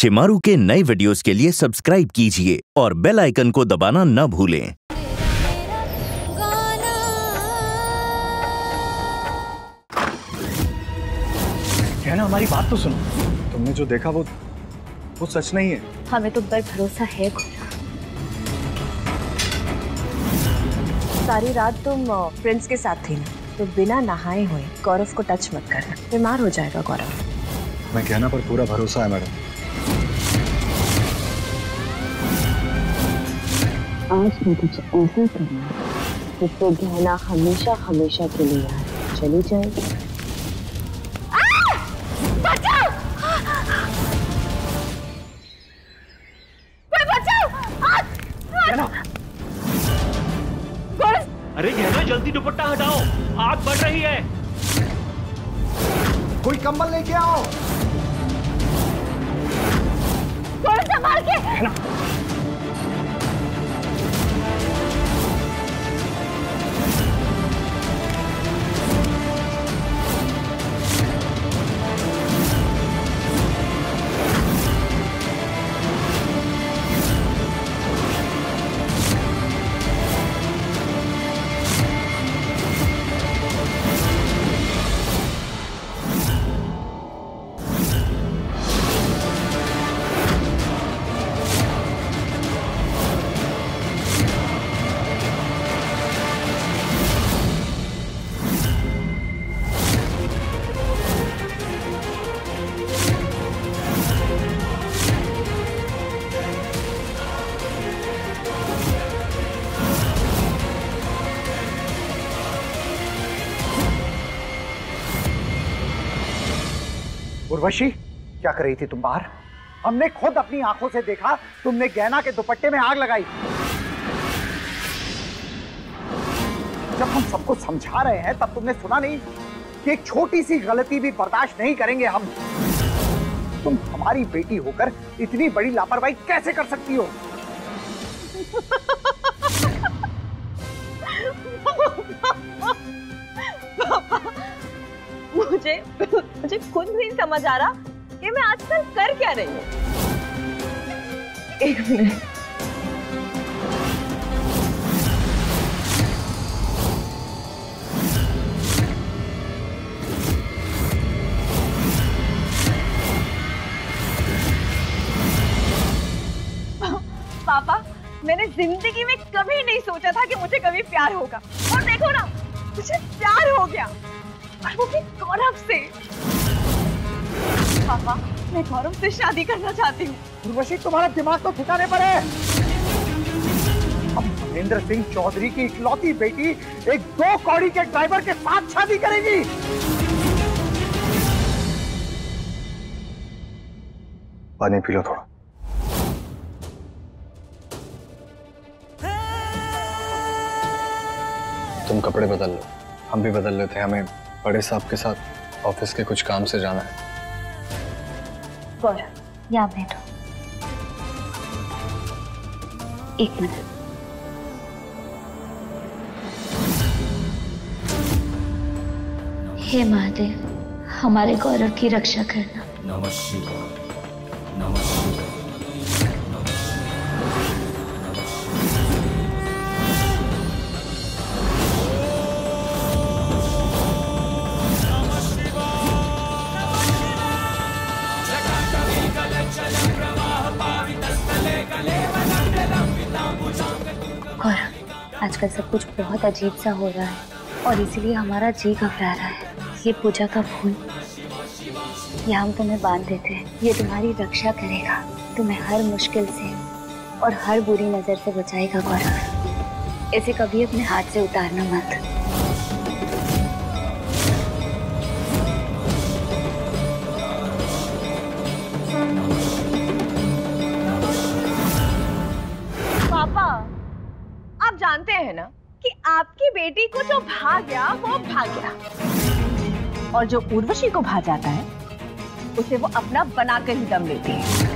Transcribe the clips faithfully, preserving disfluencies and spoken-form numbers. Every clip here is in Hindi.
शेमारू के नए वीडियोस के लिए सब्सक्राइब कीजिए और बेल आइकन को दबाना न भूलें। गहना, हमारी बात तो सुनो। तुमने जो देखा वो वो सच नहीं है। हमें तुम पर भरोसा है गौरव। सारी रात तुम प्रिंस के साथ थी ना, तो बिना नहाए हुए गौरव को टच मत करना, बीमार हो जाएगा गौरव। मैं गहना पर पूरा भरोसा है मैडम। आज मैं कुछ ऐसा करना जिससे गहना हमेशा हमेशा के लिए यहाँ चली जाएगी। बचाओ! कोई बचाओ! गहना! अरे गहना, जल्दी दुपट्टा हटाओ, आग बढ़ रही है। कोई कंबल लेके आओ। संभाल के। गहना! उर्वशी, क्या कर रही थी तुम बाहर? हमने खुद अपनी आंखों से देखा तुमने गहना के दुपट्टे में आग लगाई। जब हम सबको समझा रहे हैं तब तुमने सुना नहीं कि एक छोटी सी गलती भी बर्दाश्त नहीं करेंगे हम। तुम हमारी बेटी होकर इतनी बड़ी लापरवाही कैसे कर सकती हो? मुझे मुझे खुद नहीं समझ आ रहा कि मैं आजकल कर क्या रही हूँ। एक मिनट। पापा, मैंने जिंदगी में कभी नहीं सोचा था कि मुझे कभी प्यार होगा, और देखो ना, मुझे प्यार हो गया, और वो भी गौरव से। पापा, मैं गौरव से शादी करना चाहती हूँ। उर्वशी, तुम्हारा दिमाग तो ठिकाने पर है। अब महेंद्र सिंह चौधरी की इकलौती बेटी एक दो कौड़ी के ड्राइवर के साथ शादी करेगी। पानी पी लो थोड़ा। तुम कपड़े बदल लो, हम भी बदल लेते हैं। हमें बड़े साहब के साथ ऑफिस के कुछ काम से जाना है। गौरव, यहाँ बैठो। एक मिनट। हे महादेव, हमारे गौरव की रक्षा करना। नमः शिवाय, नमः शिवाय। आजकल सब कुछ बहुत अजीब सा हो रहा है और इसीलिए हमारा जी घबरा रहा है। ये पूजा का फूल, ये हम तुम्हें बांध देते हैं। ये तुम्हारी रक्षा करेगा, तुम्हें हर मुश्किल से और हर बुरी नजर से बचाएगा गौरव। इसे कभी अपने हाथ से उतारना मत। पापा, आप जानते हैं ना कि आपकी बेटी को जो भा गया वो भा गया, और जो उर्वशी को भा जाता है उसे वो अपना बनाकर ही दम लेती है।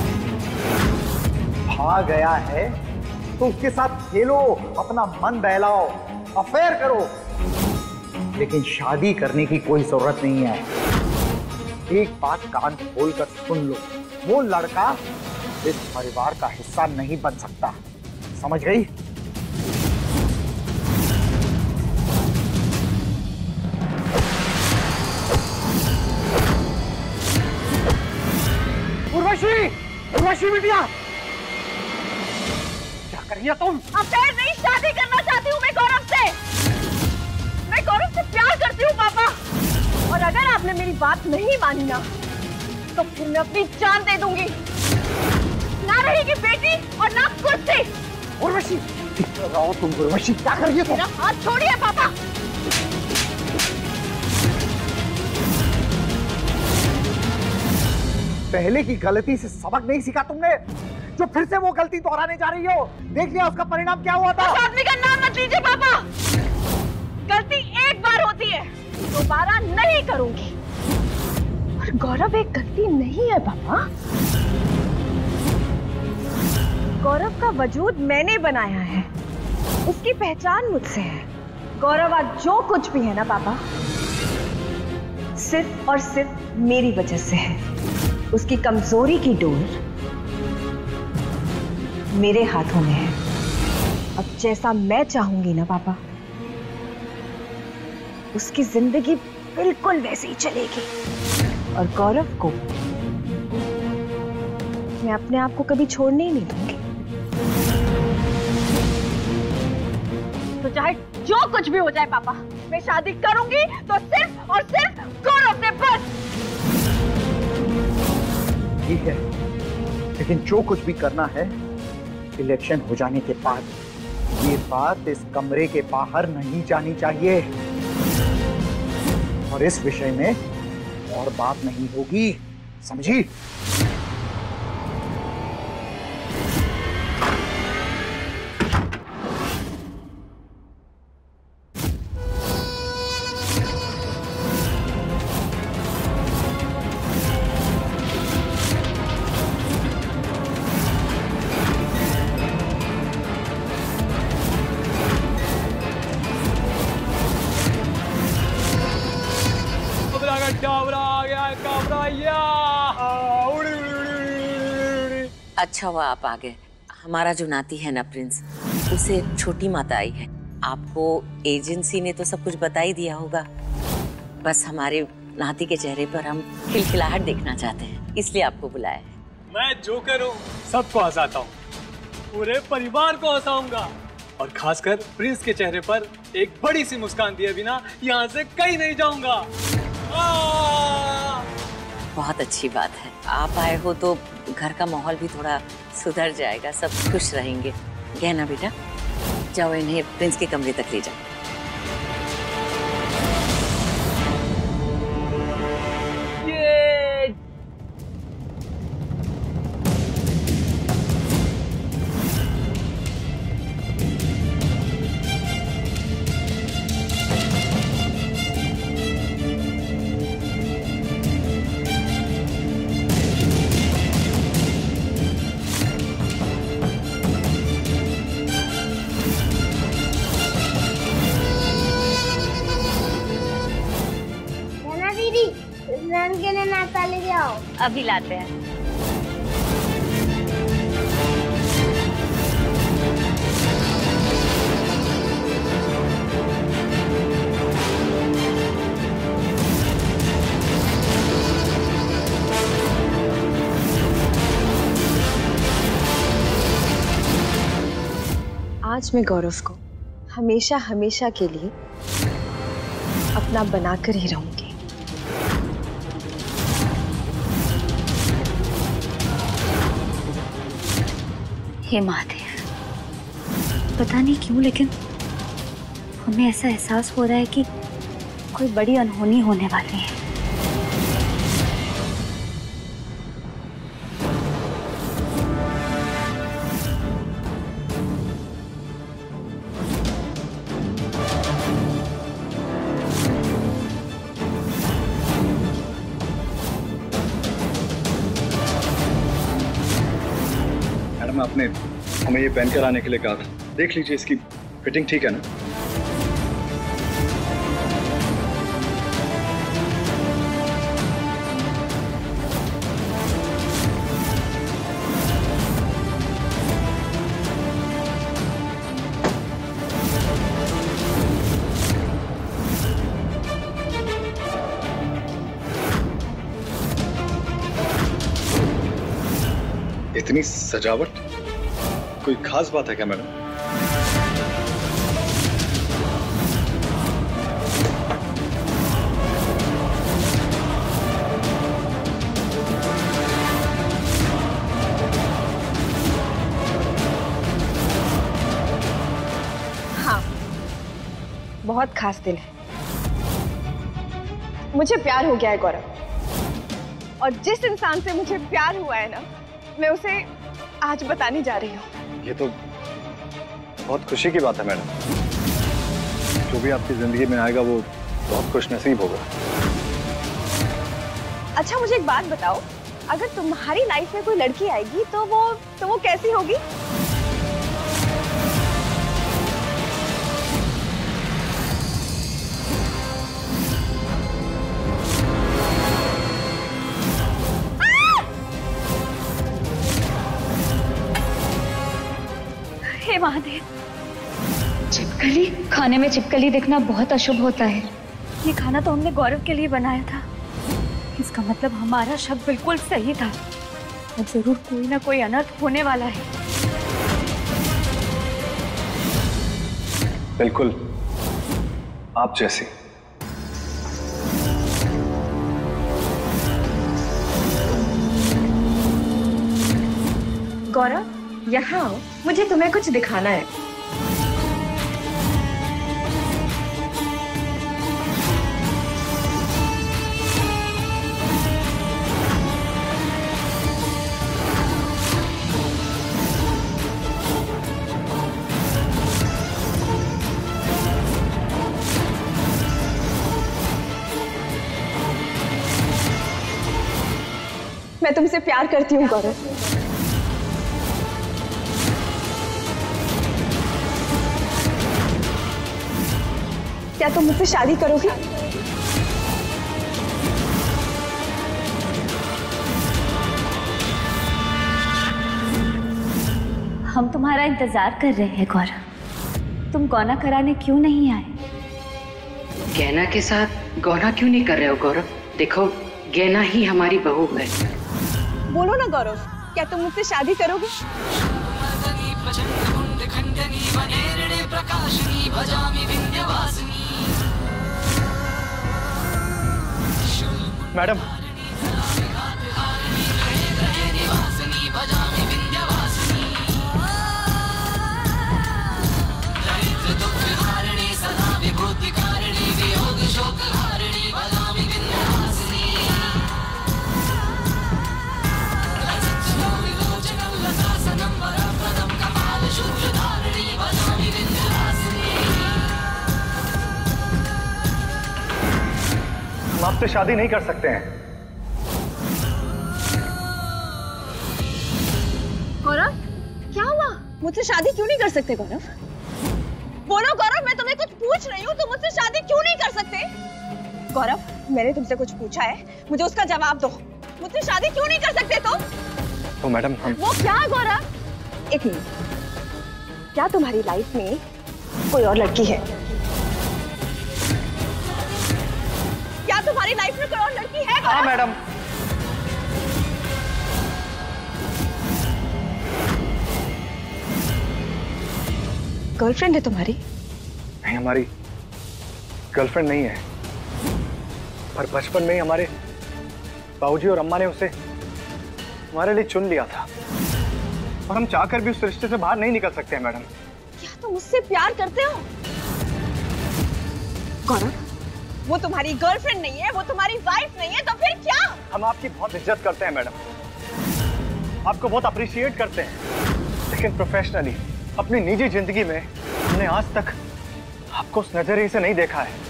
भा गया है तो उसके साथ खेलो, अपना मन बहलाओ, अफेयर करो, लेकिन शादी करने की कोई जरूरत नहीं है। एक बात कान खोलकर सुन लो, वो लड़का इस परिवार का हिस्सा नहीं बन सकता, समझ गई? उर्वशी, उर्वशी बिटिया, क्या कर रही है तुम? अफेयर नहीं, शादी करना चाहती हूँ मैं गौरव से। मैं गौरव से प्यार करती हूँ पापा, और अगर आपने मेरी बात नहीं मानी ना तो फिर मैं अपनी जान दे दूंगी। ना रहेगी बेटी और ना कुर्सी। उर्वशी, रहो तुम। उर्वशी, क्या कर रही है तुम? मेरा हाथ छोड़िए पापा। पहले की गलती से सबक नहीं सीखा तुमने, जो फिर से वो गलती दोहराने जा रही हो? देख लिया उसका परिणाम क्या हुआ था? उस आदमी का नाम मत लीजिए पापा। गलती एक बार होती है, दोबारा नहीं करूंगी। और गौरव एक गलती नहीं है पापा। गौरव का वजूद मैंने बनाया है, उसकी पहचान मुझसे है। गौरव आज जो कुछ भी है ना पापा, सिर्फ और सिर्फ मेरी वजह से है। उसकी कमजोरी की डोर मेरे हाथों में है। अब जैसा मैं चाहूंगी ना पापा, उसकी जिंदगी बिल्कुल वैसे ही चलेगी। और गौरव को मैं अपने आप को कभी छोड़ने ही नहीं दूंगी। तो चाहे जो कुछ भी हो जाए पापा, मैं शादी करूंगी तो सिर्फ और सिर्फ गौरव से, बस। ठीक है, लेकिन जो कुछ भी करना है इलेक्शन हो जाने के बाद। ये बात इस कमरे के बाहर नहीं जानी चाहिए, और इस विषय में और बात नहीं होगी, समझी? अच्छा हुआ आप आ गए। हमारा जो नाती है ना प्रिंस, उसे छोटी माता आई है। आपको एजेंसी ने तो सब कुछ बता ही दिया होगा। बस हमारे नाती के चेहरे पर हम खिलखिलाहट देखना चाहते हैं, इसलिए आपको बुलाया है। मैं जो करूं सबको हंसाता हूँ, पूरे परिवार को हंसाऊंगा, और खासकर प्रिंस के चेहरे पर एक बड़ी सी मुस्कान दिए बिना यहाँ से कहीं नहीं जाऊंगा। बहुत अच्छी बात है, आप आए हो तो घर का माहौल भी थोड़ा सुधर जाएगा, सब खुश रहेंगे। गहना बेटा, जाओ इन्हें प्रिंस के कमरे तक ले जाओ। अभी लाते हैं। आज मैं गौरव को हमेशा हमेशा के लिए अपना बनाकर ही रहूंगी। हे महादेव, पता नहीं क्यों लेकिन हमें ऐसा एहसास हो रहा है कि कोई बड़ी अनहोनी होने वाली है। मैडम, आपने हमें ये पहन कर आने के लिए कहा था, देख लीजिए इसकी फिटिंग ठीक है ना? इतनी सजावट, कोई खास बात है क्या मैडम? हाँ, बहुत खास दिन है। मुझे प्यार हो गया है गौरव, और जिस इंसान से मुझे प्यार हुआ है ना, मैं उसे आज बताने जा रही हूँ। ये तो बहुत खुशी की बात है मैडम। जो भी आपकी जिंदगी में आएगा वो बहुत खुशनसीब होगा। अच्छा, मुझे एक बात बताओ, अगर तुम्हारी लाइफ में कोई लड़की आएगी तो वो तो वो कैसी होगी? हे महादेव, छिपकली। खाने में छिपकली देखना बहुत अशुभ होता है। ये खाना तो हमने गौरव के लिए बनाया था। इसका मतलब हमारा शक बिल्कुल सही था। अब जरूर कोई ना कोई अनर्थ होने वाला है। बिल्कुल आप जैसी। गौरव, यहाँ आओ, मुझे तुम्हें कुछ दिखाना है। मैं तुमसे प्यार करती हूँ गौरव। क्या तुम मुझसे शादी करोगे? हम तुम्हारा इंतजार कर रहे हैं गौरव। तुम गौना कराने क्यों नहीं आए? गहना के साथ गौना क्यों नहीं कर रहे हो गौरव? देखो, गहना ही हमारी बहू है। बोलो ना गौरव, क्या तुम मुझसे शादी करोगे? मैडम, हम आपसे शादी नहीं कर सकते हैं। गौरव, क्या हुआ? मुझसे शादी क्यों नहीं कर सकते गौरव? बोलो गौरव, मैं तुम्हें कुछ पूछ रही हूँ, तुम मुझसे शादी क्यों नहीं कर सकते? गौरव, मैंने तुमसे कुछ पूछा है, मुझे उसका जवाब दो। मुझसे शादी क्यों नहीं कर सकते तुम? तो मैडम हम... वो क्या गौरव? एक मिनट, क्या तुम्हारी लाइफ में कोई और लड़की है? क्या तुम्हारी लाइफ में कोई और लड़की है? हाँ मैडम। गर्लफ्रेंड है तुम्हारी? नहीं, हमारी गर्लफ्रेंड नहीं है, पर बचपन में ही हमारे बाबूजी और अम्मा ने उसे हमारे लिए चुन लिया था, और हम चाहकर भी उस रिश्ते से बाहर नहीं निकल सकते हैं मैडम। क्या तुम मुझसे प्यार करते हो? गौरव, वो तुम्हारी गर्लफ्रेंड नहीं है, वो तुम्हारी वाइफ नहीं है, तो फिर क्या? हम आपकी बहुत इज्जत करते हैं मैडम, आपको बहुत अप्रिशिएट करते हैं, लेकिन प्रोफेशनली अपनी निजी जिंदगी में हमने आज तक आपको उस नजरिए से नहीं देखा है।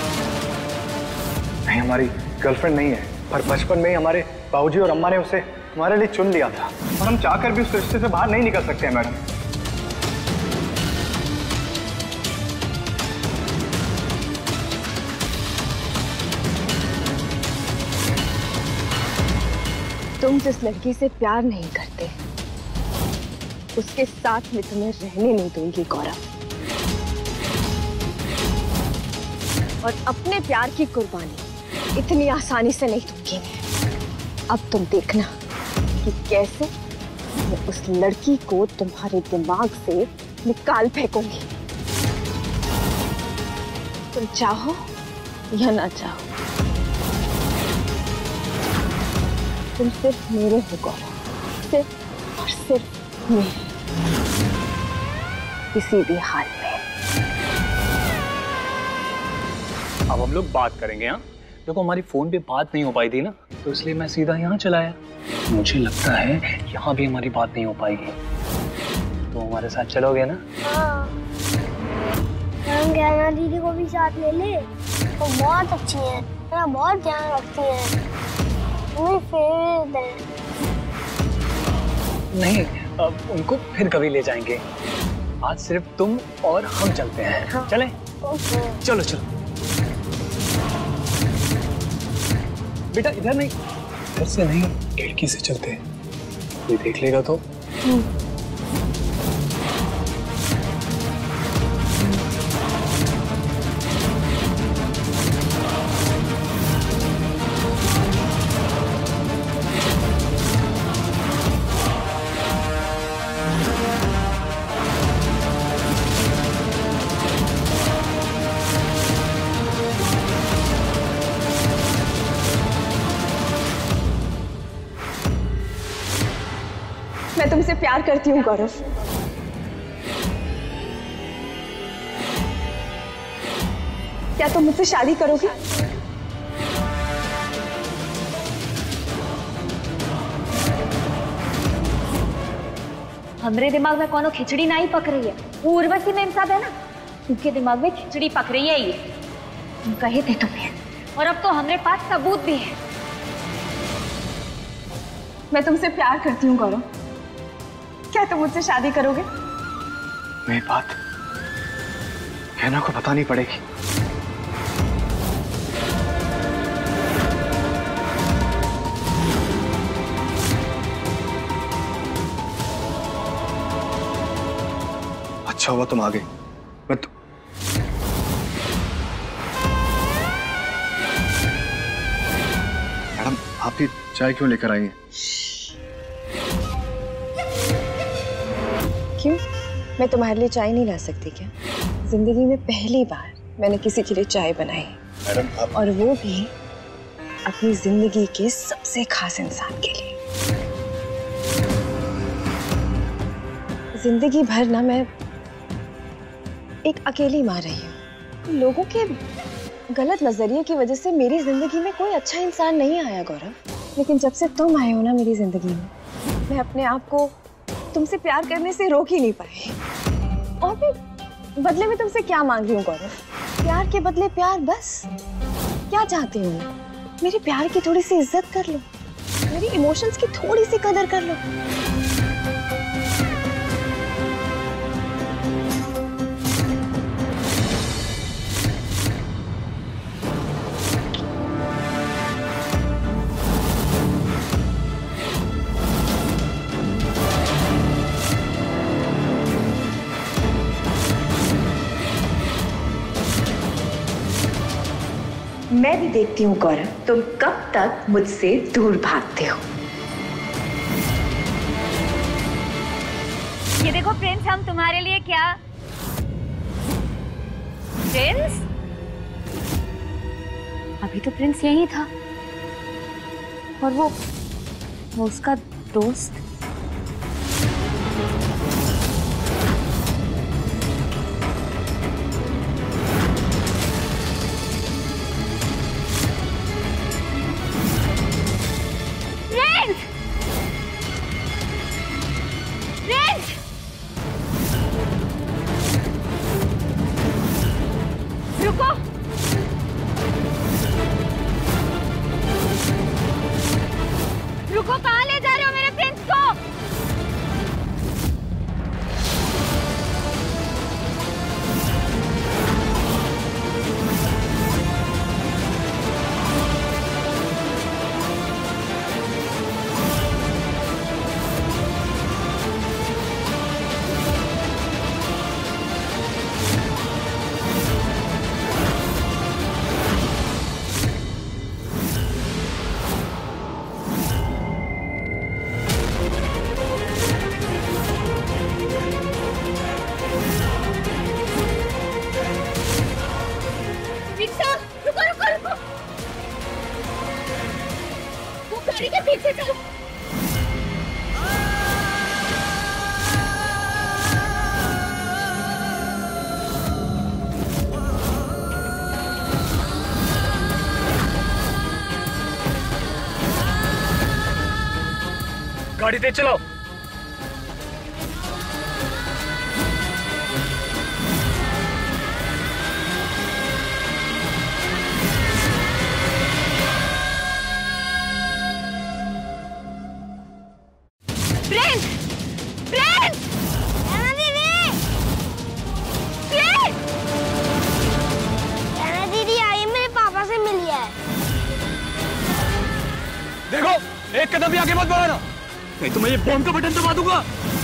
हमारी गर्लफ्रेंड नहीं है, पर बचपन में ही हमारे बाबूजी और अम्मा ने उसे हमारे लिए चुन लिया था और हम चाहकर भी उस रिश्ते से बाहर नहीं निकल सकते हैं मैडम। तुम जिस लड़की से प्यार नहीं करते उसके साथ में तुम्हें रहने नहीं दूंगी गौरव। और अपने प्यार की कुर्बानी इतनी आसानी से नहीं दूंगी मैं। अब तुम देखना कि कैसे मैं उस लड़की को तुम्हारे दिमाग से निकाल फेंकूंगी, तुम चाहो या ना चाहो। तुम सिर्फ मेरे हो गौरव, सिर्फ और सिर्फ मेरे, किसी भी हाल में। अब हम लोग बात करेंगे। हाँ देखो, हमारी फोन पे बात नहीं हो पाई थी ना, तो इसलिए मैं सीधा यहाँ चलाया। मुझे लगता है यहाँ भी हमारी बात नहीं हो पाएगी, तो हमारे साथ चलोगे ना? हाँ। हम गहना दीदी को भी साथ ले ले, वो बहुत अच्छी है, मेरा बहुत ध्यान रखती है, मेरी फेवरेट है। नहीं, अब उनको फिर कभी ले जाएंगे, आज सिर्फ तुम और हम चलते हैं। हाँ। चलें? चलो चलो बेटा, इधर नहीं, इधर से नहीं, खिड़की से चलते हैं, कोई देख लेगा तो। मैं तुमसे प्यार करती हूँ गौरव। क्या तुम मुझसे शादी करोगे? हमरे दिमाग में कोनो खिचड़ी नहीं पक रही है, वो उर्वशी मैम साहब है ना, उनके दिमाग में खिचड़ी पक रही है। ये हम कहे थे तुम्हें, और अब तो हमारे पास सबूत भी है। मैं तुमसे प्यार करती हूँ गौरव, क्या तुम मुझसे शादी करोगे? मेरी बात गहना को बतानी पड़ेगी। अच्छा हुआ तुम आ गई। मैं तो... मैडम, आप ही चाय क्यों लेकर आई हैं? क्यों? मैं तुम्हारे लिए चाय नहीं ला सकती क्या? जिंदगी में पहली बार मैंने किसी के लिए चाय बनाई, मैडम आप... और वो भी अपनी जिंदगी के सबसे खास इंसान के लिए। जिंदगी भर ना मैं एक अकेली माँ रही हूँ। लोगों के गलत नजरिए की वजह से मेरी जिंदगी में कोई अच्छा इंसान नहीं आया गौरव, लेकिन जब से तुम आए हो ना मेरी जिंदगी में, मैं अपने आप को तुमसे प्यार करने से रोक ही नहीं पाई। और फिर बदले में तुमसे क्या मांग रही हूँ गौरव? प्यार के बदले प्यार, बस। क्या चाहती हूँ? मेरे प्यार की थोड़ी सी इज्जत कर लो, मेरी इमोशंस की थोड़ी सी कदर कर लो। मैं भी देखती हूँ गौरव, तुम कब तक मुझसे दूर भागते हो। ये देखो प्रिंस, हम तुम्हारे लिए क्या... प्रिंस? अभी तो प्रिंस यही था, और वो वो उसका दोस्त। रुको, कहाँ ले जा रहे हो गाड़ी तेज चलाओ। प्रिंस! प्रिंस! गहना दीदी! प्रिंस! गहना दीदी आई मेरे पापा से मिली है। देखो, एक कदम भी आगे मत बढ़ाना, नहीं तो मैं ये बॉम्ब का बटन दबा दूंगा।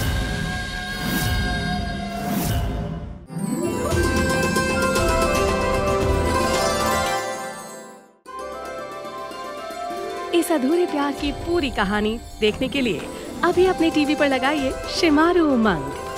इस अधूरे प्यार की पूरी कहानी देखने के लिए अभी अपने टीवी पर लगाइए शेमारू उमंग।